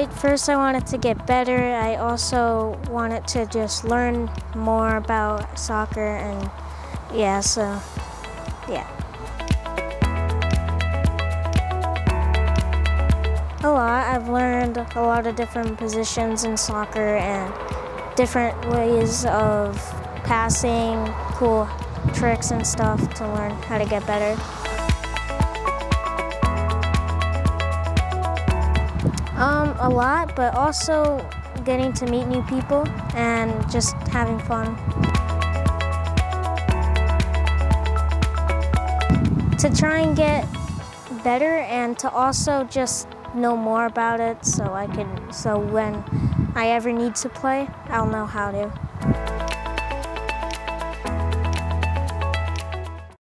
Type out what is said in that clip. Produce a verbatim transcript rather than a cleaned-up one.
First, I wanted to get better. I also wanted to just learn more about soccer, and yeah, so yeah. A lot. I've learned a lot of different positions in soccer and different ways of passing, cool tricks and stuff to learn how to get better. Um, a lot, but also getting to meet new people and just having fun. To try and get better and to also just know more about it so I can, so when I ever need to play, I'll know how to.